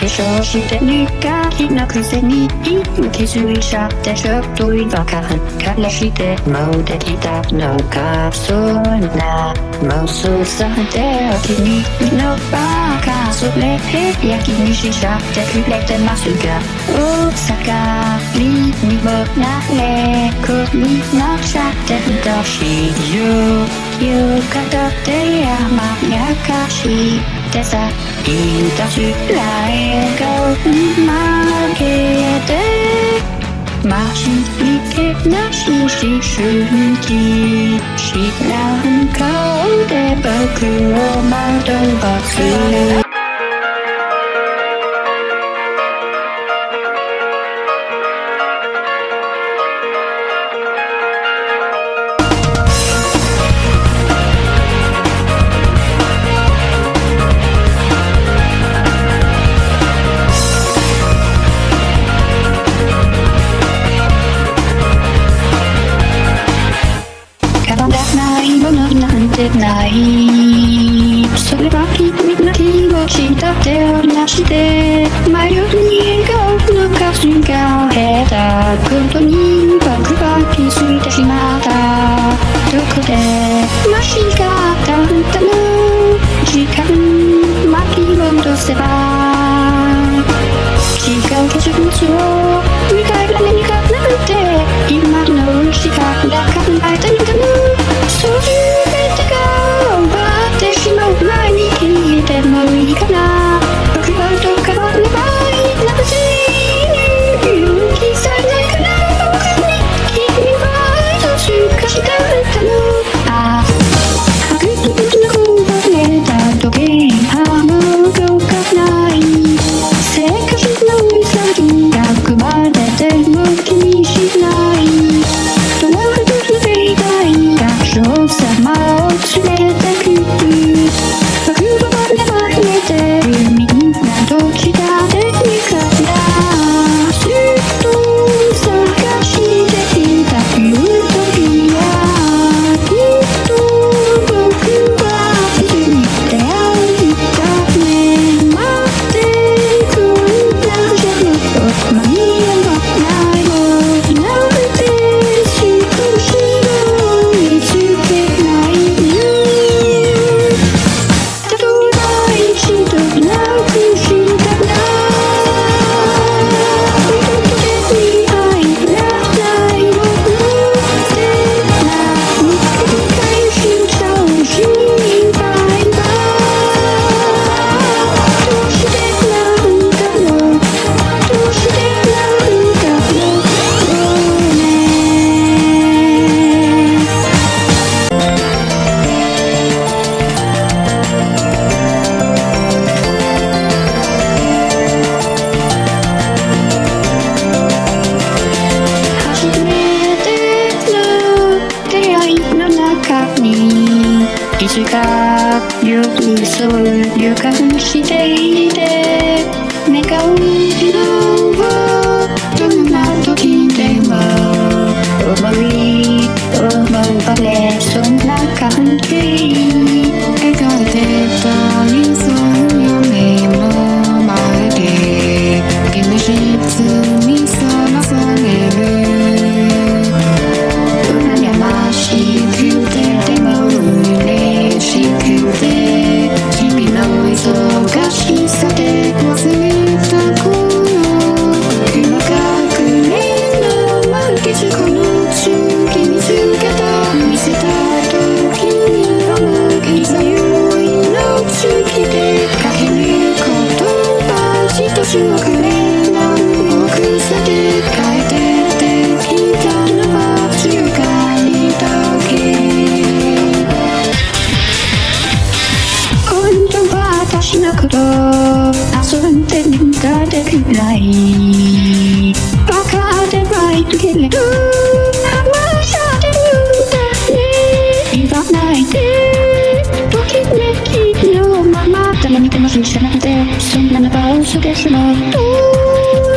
粧して苦手なくせに気づいちゃってちょっと違和感からしてもうできたのか。そんな妄想さてお気に入りのバカそれや気にしちゃってくれてますが、大阪にもなれこになっちゃってるらしいよ。浴衣で甘やかしてさ言い出す笑顔に負けてましいけなし思春期知らん顔で僕を惑わす。なんてないそれは君の気持ちだって織りなして迷うに笑顔の数が減ったことに僕は気づいてしまった。どこで間違ったんだろう。時間巻き戻せば違う景色を見返ら何かなくて今の時間が考えたいんだろう。そういう前に聞いてもいいかな。僕はどうかわからないなくて勇気さえないかな。僕に君はどうしかしたんだろう。ああ白いの壊れた時計はもう動かない。生活の先が組まれても気にしない。どういう願いが人様を連れてくる。いつか寄り添う予感していて目がうじのどんな時でも思われそんな感じ描いてた理想の夢の前で現実にさらされる。羨ましくてでも嬉しくて日々の忙しさで忘れた頃雲隠れの満月この月見つけた見せた時に思ういざよいの月で駆け抜く言葉一つ遅れな僕さで変えてきたのは強がりだけ。今度は私のこと遊んでみたでくらいバカではいるけれど甘さでるんだね。言わないでときめきのまま誰にでも信じてなんてそんなのは嘘ですもん。